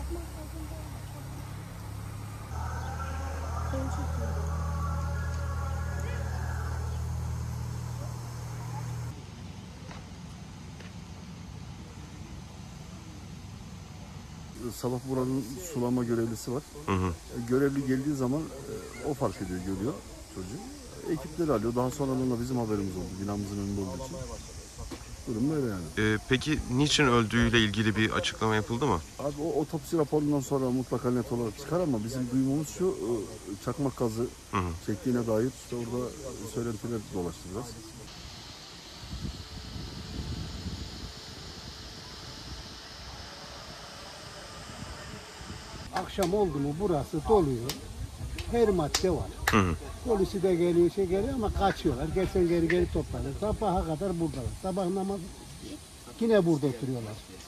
Sabah buranın sulama görevlisi var. Görevli geldiği zaman o fark ediyor, görüyor çocuğu. Ekipleri alıyor. Daha sonra da bizim haberimiz oldu. Binamızın önünde olduğu için. Durum böyle yani. Peki niçin öldüğüyle ilgili bir açıklama yapıldı mı? Abi o otopsi raporundan sonra mutlaka net olarak çıkar ama bizim duymamız şu, çakmak gazı çektiğine dair işte orada söylentiler dolaştı biraz. Akşam oldu mu burası doluyor. Her madde var. Polisi de geliyor, geliyor ama kaçıyorlar. Gelsen geri toplanır. Sabaha kadar buradalar. Sabah namazı yine burada oturuyorlar.